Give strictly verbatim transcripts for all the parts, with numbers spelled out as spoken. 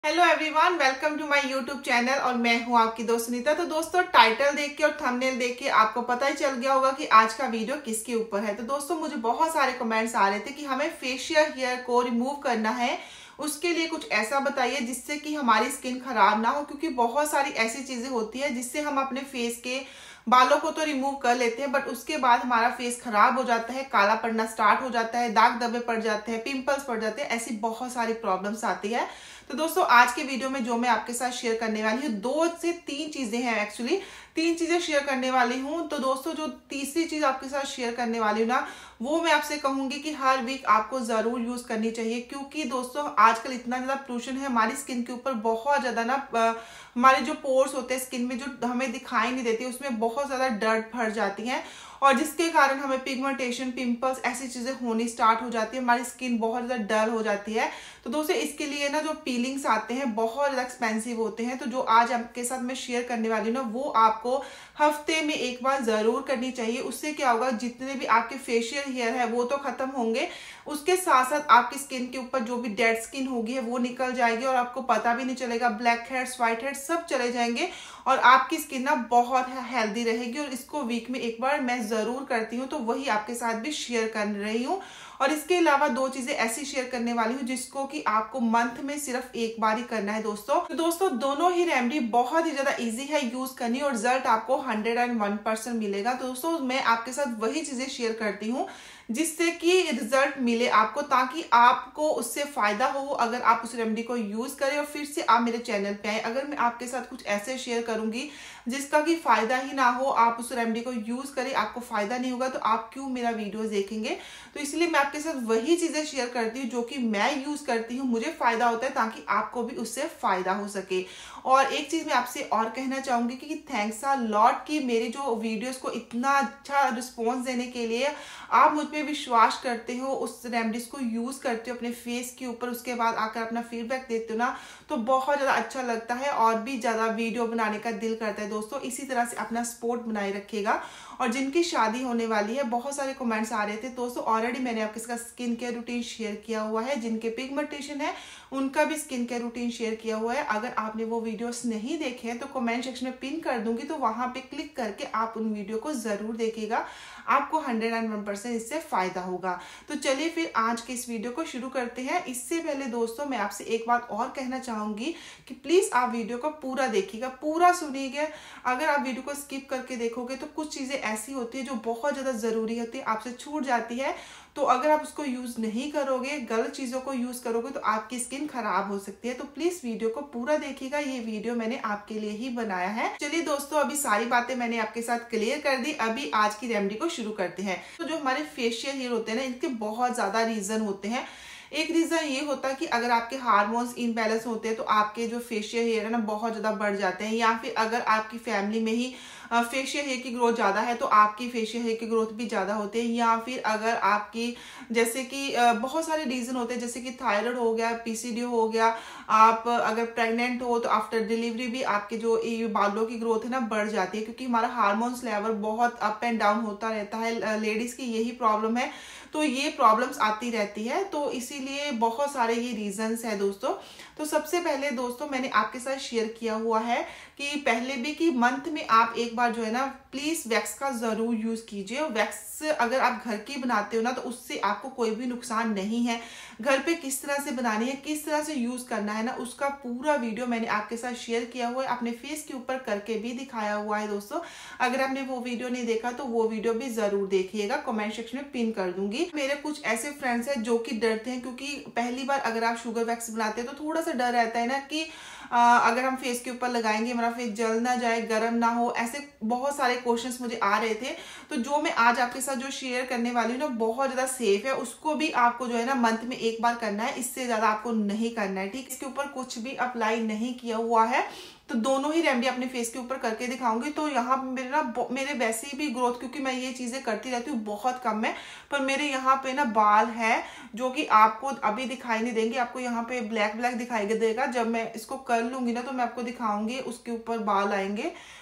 Hello everyone, welcome to my YouTube channel और मैं हूं आपकी दोस्त सुनीता। तो दोस्तों, टाइटल देख के और थंबनेल देख के आपको पता ही चल गया होगा कि आज का वीडियो किसके ऊपर है। तो दोस्तों, मुझे बहुत सारे कमेंट्स आ रहे थे कि हमें फेशियल हेयर को रिमूव करना है, उसके लिए कुछ ऐसा बताइए जिससे कि हमारी स्किन खराब ना हो, क्योंकि बहुत सारी ऐसी चीजें होती है जिससे हम अपने फेस के बालों को तो रिमूव कर लेते हैं, बट उसके बाद हमारा फेस खराब हो जाता है, काला पड़ना स्टार्ट हो जाता है, दाग धब्बे पड़ जाते हैं, पिंपल्स पड़ जाते हैं, ऐसी बहुत सारी प्रॉब्लम्स आती है। तो दोस्तों, आज के वीडियो में जो मैं आपके साथ शेयर करने वाली हूँ, दो से तीन चीजें हैं, एक्चुअली तीन चीजें शेयर करने वाली हूँ। तो दोस्तों, जो तीसरी चीज आपके साथ शेयर करने वाली हूँ ना, वो मैं आपसे कहूंगी कि हर वीक आपको जरूर यूज करनी चाहिए, क्योंकि दोस्तों आजकल इतना ज्यादा पोल्यूशन है, हमारी स्किन के ऊपर बहुत ज्यादा ना, हमारे जो पोर्स होते हैं स्किन में जो हमें दिखाई नहीं देती, उसमें बहुत ज्यादा डर्ट भर जाती है, और जिसके कारण हमें पिगमेंटेशन, पिंपल्स, ऐसी चीजें होनी स्टार्ट हो जाती है, हमारी स्किन बहुत ज्यादा डल हो जाती है। तो दोस्तों, इसके लिए ना जो पीलिंग्स आते हैं बहुत ज्यादा एक्सपेंसिव होते हैं। तो जो आज आपके साथ मैं शेयर करने वाली हूँ ना, वो आपको हफ्ते में एक बार जरूर करनी चाहिए। उससे क्या होगा, जितने भी आपके फेशियल हेयर है वो तो खत्म होंगे, उसके साथ साथ आपकी स्किन के ऊपर जो भी डेड स्किन होगी है वो निकल जाएगी, और आपको पता भी नहीं चलेगा, ब्लैक हेड्स, व्हाइट हेड्स सब चले जाएंगे, और आपकी स्किन ना बहुत हेल्दी रहेगी। और इसको वीक में एक बार मैं जरूर करती हूँ, तो वही आपके साथ भी शेयर कर रही हूँ। और इसके अलावा दो चीजें ऐसी शेयर करने वाली हूँ जिसको कि आपको मंथ में सिर्फ एक बार ही करना है दोस्तों। तो दोस्तों, दोनों ही रेमेडी बहुत ही ज्यादा इजी है यूज करनी, और रिजल्ट आपको हंड्रेड एंड वन परसेंट मिलेगा। तो दोस्तों, मैं आपके साथ वही चीजें शेयर करती हूँ जिससे कि रिजल्ट मिले आपको, ताकि आपको उससे फायदा हो अगर आप उस रेमेडी को यूज करें और फिर से आप मेरे चैनल पे आए। अगर मैं आपके साथ कुछ ऐसे शेयर करूंगी जिसका कि फायदा ही ना हो, आप उस रेमेडी को यूज करें, आपको फायदा नहीं होगा, तो आप क्यों मेरा वीडियो देखेंगे। तो इसलिए मैं आपके साथ वही चीजें शेयर करती हूँ जो कि मैं यूज करती हूँ, मुझे फायदा होता है, ताकि आपको भी उससे फायदा हो सके। और एक चीज मैं आपसे और कहना चाहूंगी कि थैंक्स अ लॉट कि मेरी जो वीडियोस को इतना अच्छा रिस्पॉन्स देने के लिए आप मुझ पे विश्वास करते हो, उस रेमेडीज को यूज करते हो अपने फेस के ऊपर, उसके बाद आकर अपना फीडबैक देते हो ना, तो बहुत ज्यादा अच्छा लगता है, और भी ज्यादा वीडियो बनाने का दिल करता है। दोस्तों, इसी तरह से अपना सपोर्ट बनाए रखिएगा। और जिनकी शादी होने वाली है, बहुत सारे कमेंट्स आ रहे थे दोस्तों, ऑलरेडी मैंने आपके साथ स्किन केयर रूटीन शेयर किया हुआ है, जिनके पिगमेंटेशन है उनका भी स्किन केयर रूटीन शेयर किया हुआ है। अगर आपने वो वीडियोस नहीं देखे हैं तो कमेंट सेक्शन में पिन कर दूंगी, तो वहां पे क्लिक करके आप उन वीडियो को जरूर देखिएगा, आपको हंड्रेड एंड वन परसेंट इससे फायदा होगा। तो चलिए फिर आज के इस वीडियो को शुरू करते हैं। इससे पहले दोस्तों, मैं आपसे एक बात और कहना चाहूंगी कि प्लीज आप वीडियो को पूरा देखिएगा, पूरा सुनिएगा। अगर आप वीडियो को स्किप करके देखोगे तो कुछ चीजें ऐसी होती है जो बहुत ज्यादा जरूरी होती है, आपसे छूट जाती है। तो अगर आप उसको यूज नहीं करोगे, गलत चीजों को यूज करोगे, तो आपकी स्किन खराब हो सकती है। तो प्लीज वीडियो को पूरा देखिएगा, ये वीडियो मैंने आपके लिए ही बनाया है। चलिए दोस्तों, अभी सारी बातें मैंने आपके साथ क्लियर कर दी, अभी आज की रेमेडी को शुरू करते हैं। तो जो हमारे फेशियल हेयर होते हैं ना, इनके बहुत ज्यादा रीजन होते हैं। एक रीजन ये होता है कि अगर आपके हार्मोन्स इनबैलेंस होते हैं तो आपके जो फेशियल हेयर है ना बहुत ज्यादा बढ़ जाते हैं, या फिर अगर आपकी फैमिली में ही फेशियल हेयर की ग्रोथ ज्यादा है तो आपकी फेशियल हेयर की ग्रोथ भी ज्यादा होती है, या फिर अगर आपकी जैसे कि बहुत सारे रीजन होते हैं, जैसे कि थायराइड हो गया, पीसीडी हो गया, आप अगर प्रेग्नेंट हो तो आफ्टर डिलीवरी भी आपके जो बालों की ग्रोथ है ना बढ़ जाती है, क्योंकि हमारा हार्मोन्स लेवल बहुत अप एंड डाउन होता रहता है। लेडीज की यही प्रॉब्लम है, तो ये प्रॉब्लम्स आती रहती है, तो इसीलिए बहुत सारे ये रीजंस है दोस्तों। तो सबसे पहले दोस्तों, मैंने आपके साथ शेयर किया हुआ है कि पहले भी कि मंथ में आप एक बार जो है ना, प्लीज वैक्स का जरूर यूज कीजिए। वैक्स अगर आप घर की बनाते हो ना, तो उससे आपको कोई भी नुकसान नहीं है। घर पे किस तरह से बनानी है, किस तरह से यूज करना है ना, उसका पूरा वीडियो मैंने आपके साथ शेयर किया हुआ है, अपने फेस के ऊपर करके भी दिखाया हुआ है दोस्तों। अगर आपने वो वीडियो नहीं देखा तो वो वीडियो भी जरूर देखिएगा, कमेंट सेक्शन में पिन कर दूंगी। मेरे कुछ ऐसे फ्रेंड्स हैं जो कि डरते हैं, क्योंकि पहली बार अगर आप शुगर वैक्स बनाते हैं तो थोड़ा सा डर रहता है ना कि आ, अगर हम फेस के ऊपर लगाएंगे हमारा फेस जल ना जाए, गर्म ना हो, ऐसे बहुत सारे क्वेश्चंस मुझे आ रहे थे। तो जो मैं आज आपके साथ जो शेयर करने वाली हूँ ना, बहुत ज्यादा सेफ है, उसको भी आपको जो है ना मंथ में एक बार करना है, इससे ज्यादा आपको नहीं करना है, ठीक। इसके ऊपर कुछ भी अप्लाई नहीं किया हुआ है, तो दोनों ही रेमेडी अपने फेस के ऊपर करके दिखाऊंगी। तो यहाँ मेरे ना मेरे वैसे भी ग्रोथ, क्योंकि मैं ये चीजें करती रहती हूँ, बहुत कम है, पर मेरे यहाँ पे ना बाल है जो कि आपको अभी दिखाई नहीं देंगे, आपको यहाँ पे ब्लैक ब्लैक दिखाई देगा। जब मैं इसको कर लूंगी ना तो मैं आपको दिखाऊंगी, उसके ऊपर बाल आएंगे।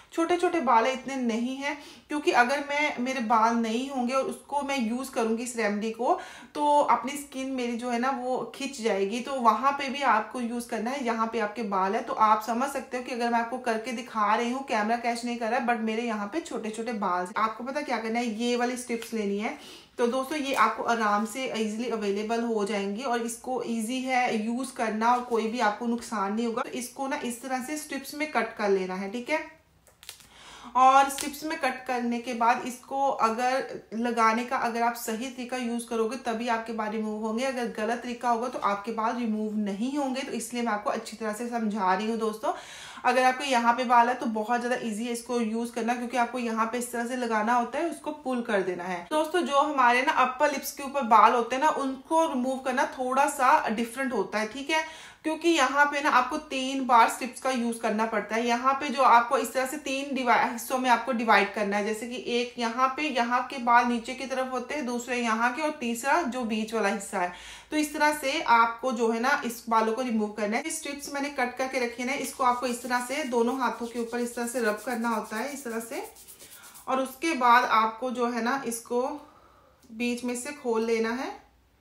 छोटे छोटे बाल है इतने नहीं है, क्योंकि अगर मैं मेरे बाल नहीं होंगे और उसको मैं यूज़ करूँगी इस रेमेडी को, तो अपनी स्किन मेरी जो है ना वो खिंच जाएगी। तो वहाँ पे भी आपको यूज़ करना है जहाँ पे आपके बाल है। तो आप समझ सकते हो कि अगर मैं आपको करके दिखा रही हूँ, कैमरा कैच नहीं कर रहा है, बट मेरे यहाँ पे छोटे छोटे बाल। आपको पता क्या करना है, ये वाली स्ट्रिप्स लेनी है। तो दोस्तों ये आपको आराम से इजीली अवेलेबल हो जाएंगी और इसको इजी है यूज़ करना और कोई भी आपको नुकसान नहीं होगा। तो इसको ना इस तरह से स्ट्रिप्स में कट कर लेना है, ठीक है। और स्ट्रिप्स में कट करने के बाद इसको अगर लगाने का अगर आप सही तरीका यूज करोगे तभी आपके बाल रिमूव होंगे, अगर गलत तरीका होगा तो आपके बाल रिमूव नहीं होंगे। तो इसलिए मैं आपको अच्छी तरह से समझा रही हूँ दोस्तों। अगर आपको यहाँ पे बाल है तो बहुत ज्यादा इजी है इसको यूज करना, क्योंकि आपको यहाँ पे इस तरह से लगाना होता है, उसको पुल कर देना है। दोस्तों जो हमारे ना अपर लिप्स के ऊपर बाल होते हैं ना, उनको रिमूव करना थोड़ा सा डिफरेंट होता है, ठीक है। क्योंकि यहाँ पे ना आपको तीन बार स्ट्रिप्स का यूज करना पड़ता है। यहाँ पे जो आपको इस तरह से तीन हिस्सों में आपको डिवाइड करना है, जैसे कि एक यहाँ पे यहाँ के बाल नीचे की तरफ होते हैं, दूसरे यहाँ के, और तीसरा जो बीच वाला हिस्सा है। तो इस तरह से आपको जो है ना इस बालों को रिमूव करना है। स्ट्रिप्स मैंने कट करके रखे ना, इसको आपको इस तरह से दोनों हाथों के ऊपर इस तरह से रब करना होता है, इस तरह से। और उसके बाद आपको जो है ना इसको बीच में से खोल लेना है,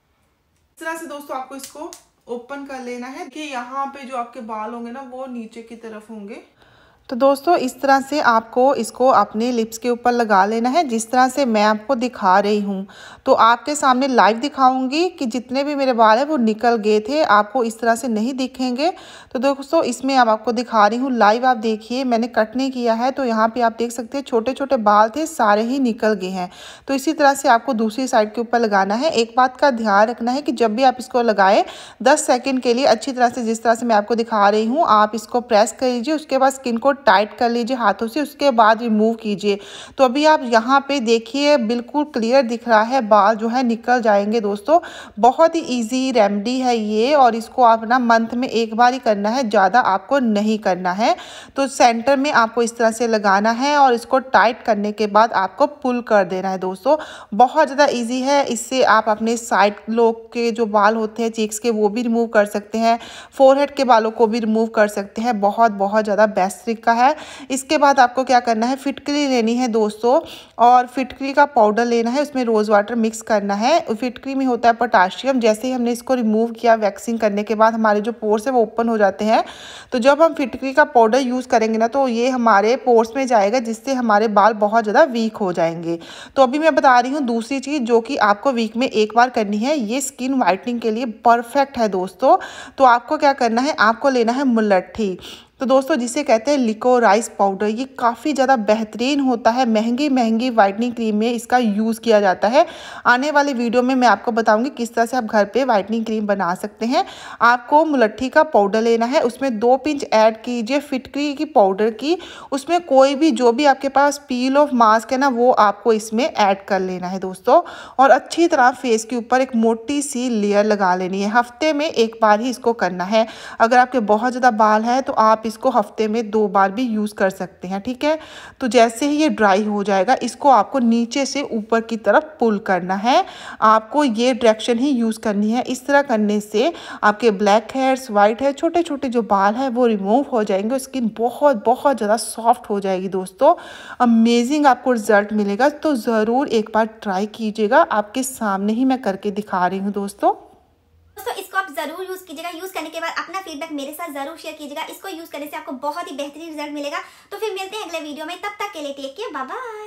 इस तरह से दोस्तों आपको इसको ओपन कर लेना है कि यहाँ पे जो आपके बाल होंगे ना वो नीचे की तरफ होंगे। तो दोस्तों इस तरह से आपको इसको अपने लिप्स के ऊपर लगा लेना है, जिस तरह से मैं आपको दिखा रही हूँ। तो आपके सामने लाइव दिखाऊंगी कि जितने भी मेरे बाल हैं वो निकल गए थे, आपको इस तरह से नहीं दिखेंगे। तो दोस्तों इसमें अब आपको दिखा रही हूँ लाइव, आप देखिए मैंने कट नहीं किया है। तो यहाँ पे आप देख सकते हैं छोटे छोटे बाल थे, सारे ही निकल गए हैं। तो इसी तरह से आपको दूसरी साइड के ऊपर लगाना है। एक बात का ध्यान रखना है कि जब भी आप इसको लगाए दस सेकेंड के लिए अच्छी तरह से, जिस तरह से मैं आपको दिखा रही हूँ, आप इसको प्रेस कर लीजिए। उसके बाद स्किन को टाइट कर लीजिए हाथों से, उसके बाद रिमूव कीजिए। तो अभी आप यहाँ पे देखिए बिल्कुल क्लियर दिख रहा है, बाल जो है निकल जाएंगे। दोस्तों बहुत ही इजी रेमेडी है ये, और इसको आप ना मंथ में एक बार ही करना है, ज़्यादा आपको नहीं करना है। तो सेंटर में आपको इस तरह से लगाना है और इसको टाइट करने के बाद आपको पुल कर देना है। दोस्तों बहुत ज़्यादा ईजी है, इससे आप अपने साइड लोग के जो बाल होते हैं चीक्स के वो भी रिमूव कर सकते हैं, फोरहेड के बालों को भी रिमूव कर सकते हैं। बहुत बहुत ज़्यादा बेस्ट तरीका है। इसके बाद आपको क्या करना है, फिटकरी लेनी है दोस्तों, और फिटकरी का पाउडर लेना है, उसमें रोज़ वाटर मिक्स करना है। फिटकरी में होता है पोटाशियम। जैसे ही हमने इसको रिमूव किया वैक्सिंग करने के बाद हमारे जो पोर्स है वो ओपन हो जाते हैं। तो जब हम फिटकरी का पाउडर यूज़ करेंगे ना तो ये हमारे पोर्स में जाएगा, जिससे हमारे बाल बहुत ज़्यादा वीक हो जाएंगे। तो अभी मैं बता रही हूँ दूसरी चीज़ जो कि आपको वीक में एक बार करनी है, ये स्किन वाइटनिंग के लिए परफेक्ट है दोस्तों। तो आपको क्या करना है, आपको लेना है मुलट्ठी। तो दोस्तों जिसे कहते हैं लिकोराइस पाउडर, ये काफ़ी ज़्यादा बेहतरीन होता है। महंगी महंगी वाइटनिंग क्रीम में इसका यूज़ किया जाता है। आने वाली वीडियो में मैं आपको बताऊंगी किस तरह से आप घर पे वाइटनिंग क्रीम बना सकते हैं। आपको मुलट्ठी का पाउडर लेना है, उसमें दो पिंच ऐड कीजिए फिटकरी की पाउडर की। उसमें कोई भी जो भी आपके पास पील ऑफ मास्क है ना वो आपको इसमें ऐड कर लेना है दोस्तों, और अच्छी तरह फेस के ऊपर एक मोटी सी लेयर लगा लेनी है। हफ्ते में एक बार ही इसको करना है। अगर आपके बहुत ज़्यादा बाल हैं तो आप इसको हफ्ते में दो बार भी यूज़ कर सकते हैं, ठीक है। तो जैसे ही ये ड्राई हो जाएगा इसको आपको नीचे से ऊपर की तरफ पुल करना है। आपको ये डायरेक्शन ही यूज़ करनी है। इस तरह करने से आपके ब्लैक हेयर्स, वाइट है, छोटे छोटे जो बाल हैं वो रिमूव हो जाएंगे। स्किन बहुत बहुत ज़्यादा सॉफ्ट हो जाएगी दोस्तों। अमेजिंग आपको रिजल्ट मिलेगा। तो ज़रूर एक बार ट्राई कीजिएगा। आपके सामने ही मैं करके दिखा रही हूँ दोस्तों। दोस्तों इसको आप जरूर यूज कीजिएगा। यूज करने के बाद अपना फीडबैक मेरे साथ जरूर शेयर कीजिएगा। इसको यूज करने से आपको बहुत ही बेहतरीन रिजल्ट मिलेगा। तो फिर मिलते हैं अगले वीडियो में, तब तक के लिए टेक केयर, बाय बाय।